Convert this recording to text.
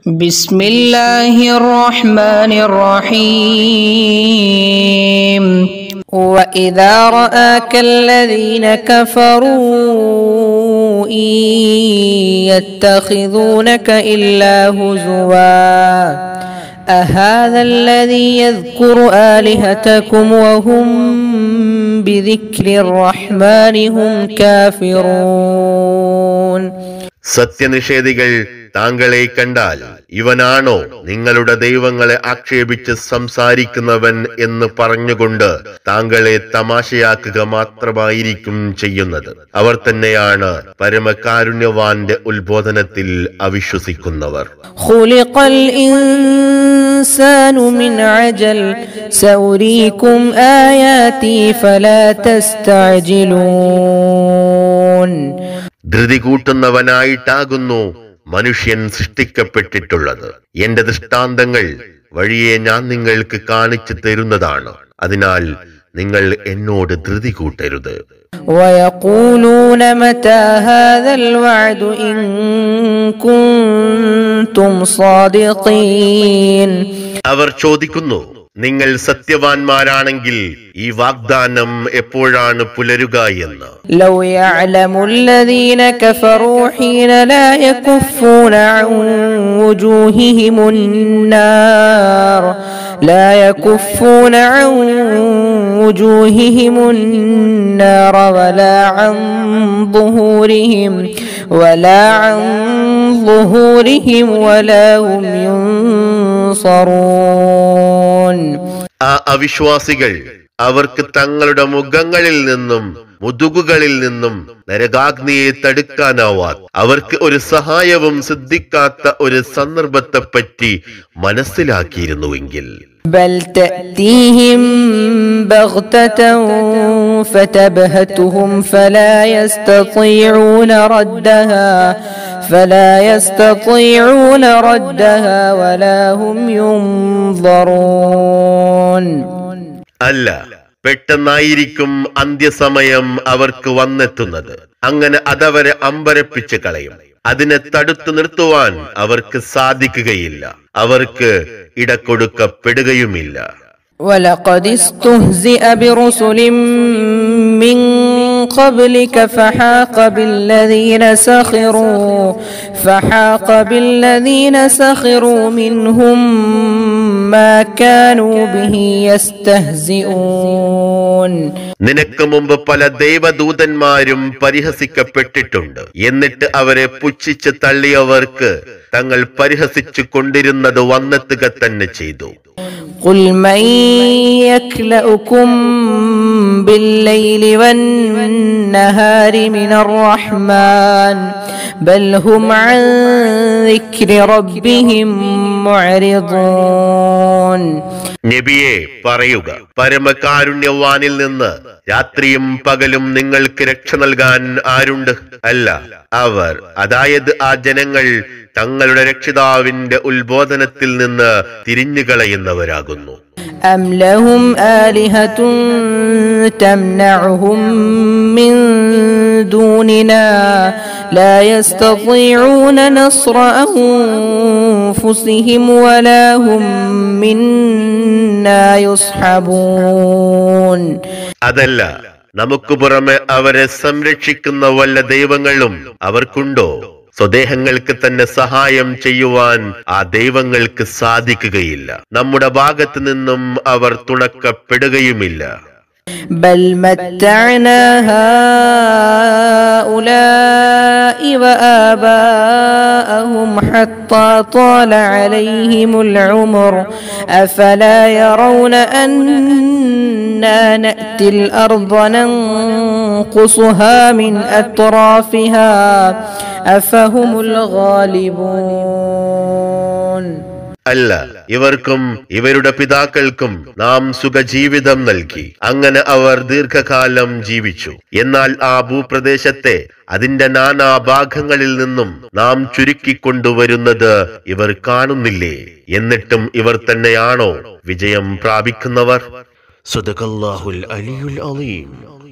بسم الله الرحمن الرحيم وإذا رآك الذين كفروا إن يتخذونك إلا هزوا أهذا الذي يذكر آلهتكم وهم بذكر الرحمن هم كافرون. സത്യനിഷേധികൾ താങ്കളെ കണ്ടാൽ ഇവനാണോ നിങ്ങളുടെ ദൈവങ്ങളെ ആക്ഷേപിച്ച് സംസാരിക്കുന്നവൻ എന്ന് പറഞ്ഞുകൊണ്ട് താങ്കളെ തമാശയാക്കുക മാത്രമായിരിക്കും ചെയ്യുന്നത്. അവർ തന്നെയാണ് പരമകാരുണ്യവാന്റെ ഉത്ബോധനത്തിൽ അവിശ്വസിക്കുന്നവർ. ഖുലിഖൽ ഇൻസാനു മിൻ അജൽ സൗരീകും ആയാതി ഫലാ തസ്തഅജിലൂൻ. ധൃതി കൂട്ടുന്നവനായിട്ടാകുന്നു മനുഷ്യൻ സൃഷ്ടിക്കപ്പെട്ടിട്ടുള്ളത്. എന്റെ ദൃഷ്ടാന്തങ്ങൾ വഴിയെ ഞാൻ നിങ്ങൾക്ക് കാണിച്ചു തരുന്നതാണ്. അതിനാൽ നിങ്ങൾ എന്നോട് ധൃതി കൂട്ടരുത്. വയഖൂലൂന മതാ ഹാദൽ വഅദു ഇൻ കുൻതും സാദിഖീൻ. അവർ ചോദിക്കുന്നു, നിങ്ങൾ സത്യവാൻമാരാണെങ്കിൽ ഈ വാഗ്ദാനം എപ്പോഴാണ് പുലരുക എന്ന്. ലൗ യഅലമുല്ലദീന കഫറൂ ഹീന ലാ യകുഫൂന അൻ വുജൂഹിഹിമുൻ നാർ ലാ യകുഫൂന അൻ വുജൂഹിഹിമുൻ നാർ വലാ അൻ ളുഹൂരിഹിം വലാ ഹും യുൻസറൂൻ. ആ അവിശ്വാസികൾ അവർക്ക് തങ്ങളുടെ മുഖങ്ങളിൽ നിന്നും മുതുകുകളിൽ നിന്നും നരകാഗ്നിയെ തടുക്കാനാവാത്ത, അവർക്ക് ഒരു സഹായവും സിദ്ധിക്കാത്ത ഒരു സന്ദർഭത്തെ പറ്റി മനസ്സിലാക്കിയിരുന്നുവെങ്കിൽ ബൽ തഅതീഹിം ബഗ്തതൻ ഫതബ്ഹതുഹും ഫലാ യസ്തതിഊന റദ്ദഹാ വലാ ഹും യുൻദറൂൻ. അല്ല, പെട്ടെന്നായിരിക്കും അന്ത്യസമയം അവർക്ക് വന്നെത്തുന്നത്. അങ്ങനെ അതവരെ അമ്പരപ്പിച്ച് കളയും. അതിനെ തടുത്തു നിർത്തുവാൻ അവർക്ക് സാധിക്കുകയില്ല. അവർക്ക് ഇടകൊടുക്കപ്പെടുകയുമില്ല. وَلَقَدِ اسْتُهْزِئَ بِرُسُلٍ مِّن قَبْلِكَ فَحَاقَ بِالَّذِينَ سَخِرُوا مِنْهُمْ مَا كَانُوا بِهِ يَسْتَهْزِئُونَ. നിനക്ക് മുമ്പ് പല ദൈവദൂതന്മാരും പരിഹസിക്കപ്പെട്ടിട്ടുണ്ട്. എന്നിട്ട് അവരെ പുച്ഛിച്ച് തള്ളിയവർക്ക് തങ്ങൾ പരിഹസിച്ചു കൊണ്ടിരുന്നത് വന്നെത്തുക തന്നെ ചെയ്തു. قُلْ مَنْ يَكْلَؤُكُمْ بِاللَّيْلِ وَالنَّهَارِ مِنَ الرَّحْمَنِ بَلْ هُمْ عَنْ ذِكْرِ رَبِّهِمْ مُعْرِضُونَ. നബിയെ പറയുക, പരമകാരുണ്യവാനിൽ നിന്ന് രാത്രിയും പകലും നിങ്ങൾക്ക് രക്ഷ നൽകാൻ ആരുണ്ട്? അല്ല, അവർ, അതായത് ആ ജനങ്ങൾ തങ്ങളുടെ രക്ഷിതാവിന്റെ ഉത്ബോധനത്തിൽ നിന്ന് തിരിഞ്ഞുകളയുന്നവരാകുന്നു. أَمْ لَهُمْ آلِهَةٌ تَمْنَعُهُمْ مِنْ دُونِنَا لَا يَسْتَطِيعُونَ نَصْرَ أَنفُسِهِمْ وَلَا هُمْ مِنَّا يُصْحَبُونَ. അതല്ല, നമുക്ക് പുറമെ അവരെ സംരക്ഷിക്കുന്ന വല്ല ദൈവങ്ങളും അവർക്കുണ്ടോ? സ്വദേഹങ്ങൾക്ക് തന്നെ സഹായം ചെയ്യുവാൻ ആ ദൈവങ്ങൾക്ക് സാധിക്കുകയില്ല. നമ്മുടെ ഭാഗത്ത് നിന്നും അവർ തുണക്കപ്പെടുകയുമില്ല. بل متعنا هؤلاء وآباءهم حتى طال عليهم العمر أفلا يرون أنا نأتي الأرض ننقصها من أطرافها أفهم الغالبون. അല്ല, ഇവർക്കും ഇവരുടെ പിതാക്കൾക്കും നാം സുഖജീവിതം നൽകി. അങ്ങനെ അവർ ദീർഘകാലം ജീവിച്ചു. എന്നാൽ ആ ഭൂപ്രദേശത്തെ അതിന്റെ നാനാഭാഗങ്ങളിൽ നിന്നും നാം ചുരുക്കിക്കൊണ്ടുവരുന്നത് ഇവർ കാണുന്നില്ലേ? എന്നിട്ടും ഇവർ തന്നെയാണോ വിജയം പ്രാപിക്കുന്നവർ? സദഖല്ലാഹുൽ അലിയുൽ അലീം.